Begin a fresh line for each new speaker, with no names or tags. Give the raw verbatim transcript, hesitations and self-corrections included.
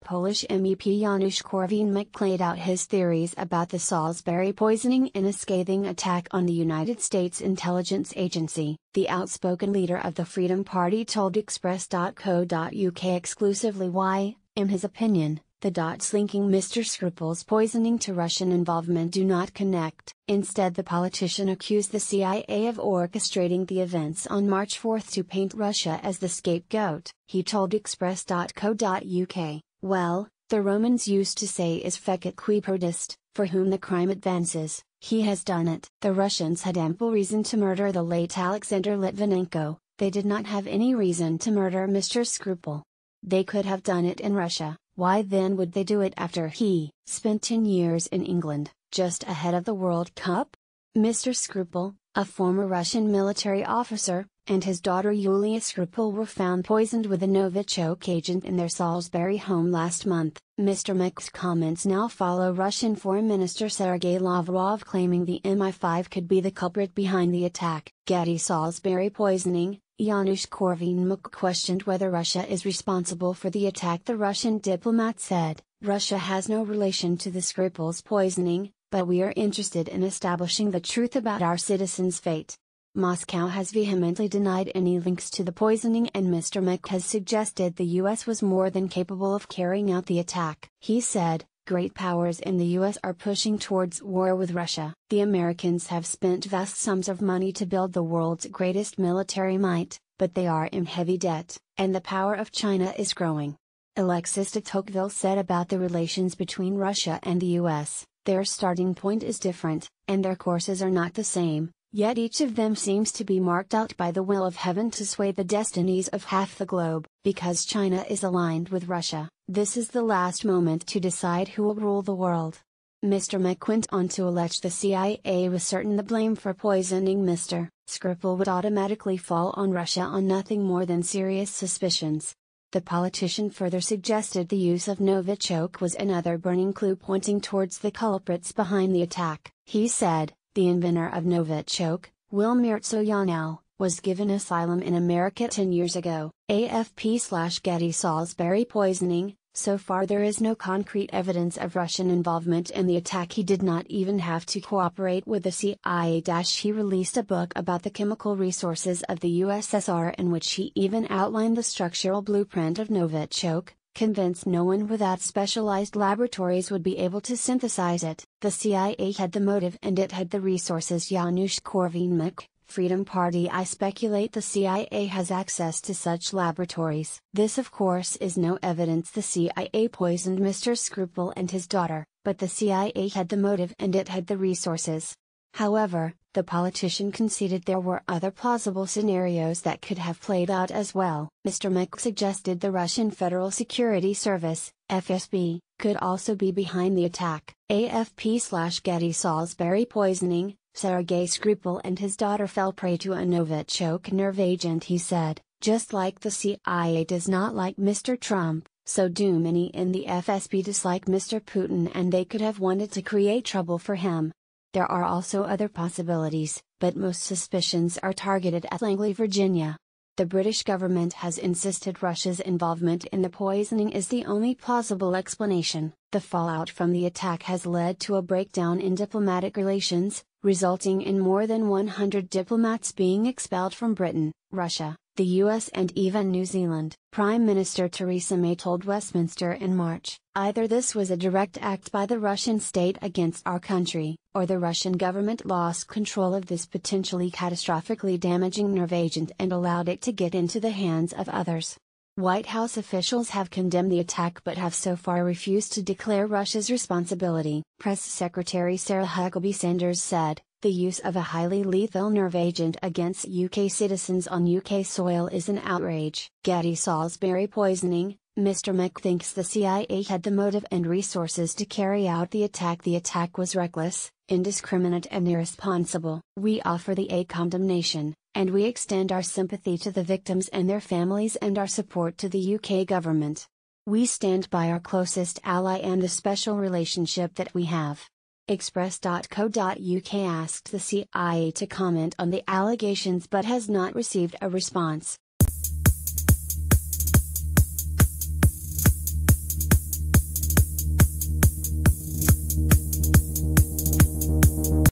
Polish M E P Janusz Korwin-Mikke laid out his theories about the Salisbury poisoning in a scathing attack on the United States intelligence agency. The outspoken leader of the Freedom Party told Express dot co dot U K exclusively why, in his opinion, the dots linking Mister Skripal's poisoning to Russian involvement do not connect. Instead, the politician accused the C I A of orchestrating the events on March fourth to paint Russia as the scapegoat. He told Express dot co dot U K, "Well, the Romans used to say is fecit qui prodest, for whom the crime advances, he has done it." The Russians had ample reason to murder the late Alexander Litvinenko. They did not have any reason to murder Mister Skripal. They could have done it in Russia. Why then would they do it after he spent ten years in England, just ahead of the World Cup? Mister Skripal, a former Russian military officer, and his daughter Yulia Skripal were found poisoned with a Novichok agent in their Salisbury home last month. Mister Mikke's comments now follow Russian Foreign Minister Sergei Lavrov claiming the M I five could be the culprit behind the attack. Getty Salisbury poisoning. Janusz Korwin-Mikke questioned whether Russia is responsible for the attack. The Russian diplomat said, "Russia has no relation to the Skripal's poisoning, but we are interested in establishing the truth about our citizens' fate." Moscow has vehemently denied any links to the poisoning, and Mister Mikke has suggested the U S was more than capable of carrying out the attack. He said, "Great powers in the U S are pushing towards war with Russia. The Americans have spent vast sums of money to build the world's greatest military might, but they are in heavy debt, and the power of China is growing." Alexis de Tocqueville said about the relations between Russia and the U S, "Their starting point is different, and their courses are not the same, yet each of them seems to be marked out by the will of heaven to sway the destinies of half the globe. Because China is aligned with Russia, this is the last moment to decide who will rule the world." Mister Mikke went on to allege the C I A was certain the blame for poisoning Mister Skripal would automatically fall on Russia on nothing more than serious suspicions. The politician further suggested the use of Novichok was another burning clue pointing towards the culprits behind the attack. He said, "The inventor of Novichok, Wilmir Tsoyanow, was given asylum in America ten years ago." A F P slash Getty Salisbury poisoning. So far there is no concrete evidence of Russian involvement in the attack. He did not even have to cooperate with the C I A. He released a book about the chemical resources of the U S S R in which he even outlined the structural blueprint of Novichok, convinced no one without specialized laboratories would be able to synthesize it. The C I A had the motive and it had the resources. Janusz Korwin-Mikke, Freedom Party. "I speculate the C I A has access to such laboratories. This of course is no evidence the C I A poisoned Mister Skripal and his daughter, but the C I A had the motive and it had the resources." However, the politician conceded there were other plausible scenarios that could have played out as well. Mister Mikke suggested the Russian Federal Security Service, F S B, could also be behind the attack. A F P slash Getty Salisbury poisoning. Sergei Skripal and his daughter fell prey to a Novichok nerve agent. He said, "Just like the C I A does not like Mister Trump, so do many in the F S B dislike Mister Putin, and they could have wanted to create trouble for him." There are also other possibilities, but most suspicions are targeted at Langley, Virginia. The British government has insisted Russia's involvement in the poisoning is the only plausible explanation. The fallout from the attack has led to a breakdown in diplomatic relations, resulting in more than one hundred diplomats being expelled from Britain, Russia, the U S and even New Zealand. Prime Minister Theresa May told Westminster in March, "Either this was a direct act by the Russian state against our country, or the Russian government lost control of this potentially catastrophically damaging nerve agent and allowed it to get into the hands of others." White House officials have condemned the attack but have so far refused to declare Russia's responsibility. Press Secretary Sarah Huckabee Sanders said, "The use of a highly lethal nerve agent against U K citizens on U K soil is an outrage." Getty Salisbury poisoning. Mister Mikke thinks the C I A had the motive and resources to carry out the attack. "The attack was reckless, indiscriminate and irresponsible. We offer the A condemnation, and we extend our sympathy to the victims and their families and our support to the U K government. We stand by our closest ally and the special relationship that we have." Express dot co dot U K asked the C I A to comment on the allegations but has not received a response.